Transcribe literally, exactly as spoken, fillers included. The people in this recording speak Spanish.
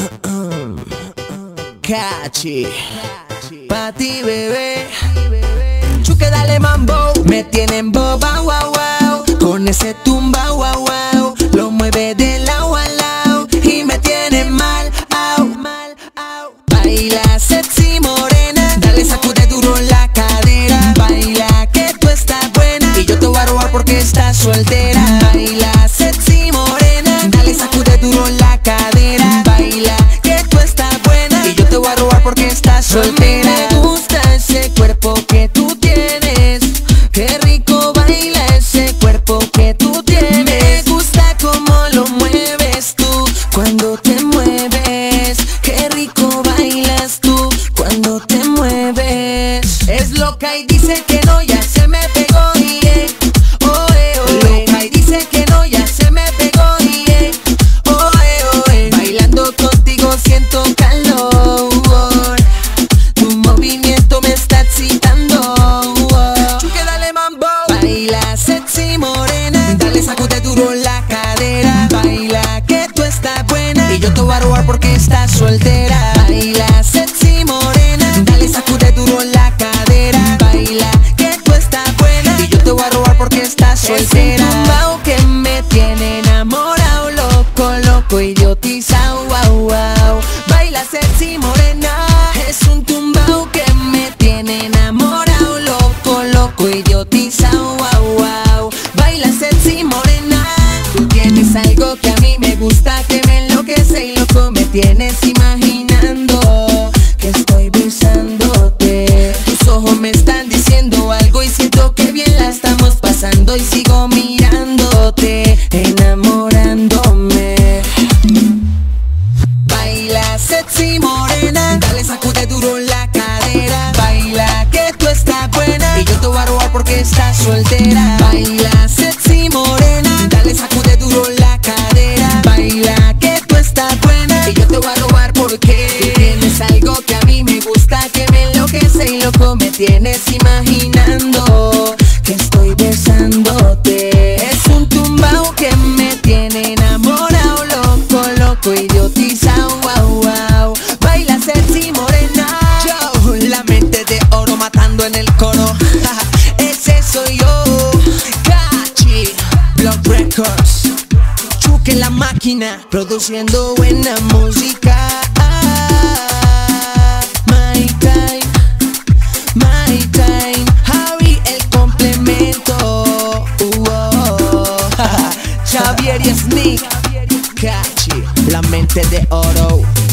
Cachi, pa' ti, bebé. Chuque, dale mambo. Me tienen boba, wow, wow. Con ese tumba, wow, wow. Lo mueve de lado a lado y me tiene mal, au. Baila sexy morena, dale sacude duro la cadera. Baila que tú estás buena y yo te voy a robar porque estás soltera. Baila sexy morena, dale sacude duro la cadera. Baila que tú estás buena y yo te voy a robar porque estás soltera. Me gusta ese cuerpo que tú tienes, qué rico baila ese cuerpo que tú tienes. Me gusta cómo lo mueves tú cuando te mueves, qué rico bailas tú cuando te mueves. Es loca y dice que no, ya se me pegó y eh, oh, eh, oh, eh. Loca y dice que no, ya se me pegó y eh, oh, eh, oh, eh. Bailando contigo siento calor, tu movimiento me está excitando. Chuque, dale mambo. Baila sexy morena, dale sacude duro la cadera. Baila que tú estás buena y yo te voy a robar porque estás soltera. Baila sexy morena, dale sacude duro la cadera. Baila que tú estás buena y yo te voy a robar porque estás soltera. Es un tumbao que me tiene enamorado, loco, loco, idiotizado, wow, wow. Baila sexy morena, es un tumbao que me tiene enamorado, loco, loco, idiotizado, wow, wow. Baila sexy morena, tú tienes algo que a mí me gusta, que me enloquece y loco me tienes imaginando que estoy besándote. Tus ojos me están diciendo algo y siento que bien la estamos pasando y sigo mirándote, enamorándome. Baila sexy morena, dale sacude duro la cadera. Baila que tú estás buena y yo te voy a robar porque estás soltera. Baila sexy morena, dale sacude duro la cadera. Baila que tú estás buena y yo te voy a robar porque tú tienes algo que a mí me gusta, que me enloquece y loco me tienes imaginando que estoy besándote. Es un tumbao que me tiene enamorado, loco, loco, idiotizado, wow, wow. Baila sexy morena, yo, la mente de oro matando en el coro. Ese soy yo, Cachi, Block Records. Chuque la máquina, produciendo buena música. My time, my time. Javi el complemento. Uh, oh. Javier y Sneak. Cachi, la mente de oro.